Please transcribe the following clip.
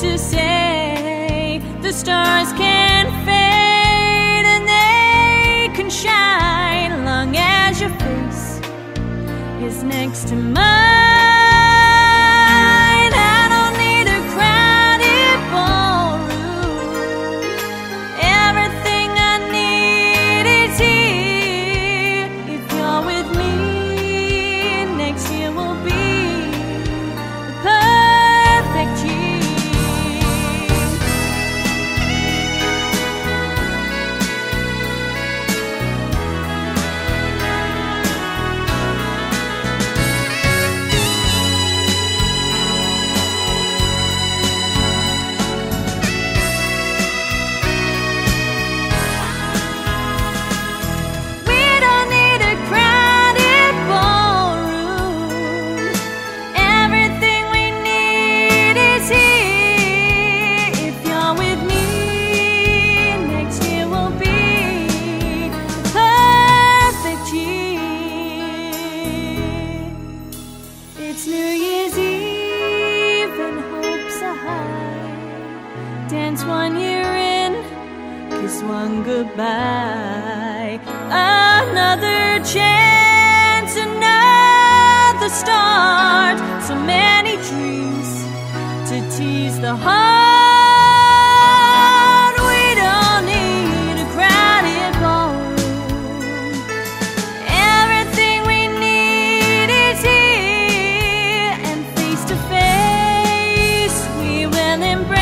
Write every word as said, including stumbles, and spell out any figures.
to say the stars can fade and they can shine long as your face is next to mine. I don't need a crowded ballroom. Everything I need is here. If you're with me, next year will be the perfect year. It's New Year's Eve and hopes are high. Dance one year in, kiss one goodbye. Another chance, another start. So many dreams to tease the heart. We don't need a crowded ballroom. Everything we need is here. To face, we will embrace